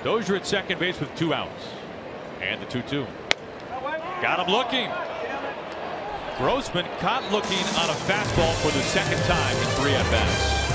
Dozier at second base with 2 outs. And the 2-2. Got him looking. Grossman caught looking on a fastball for the second time in 3 at-bats.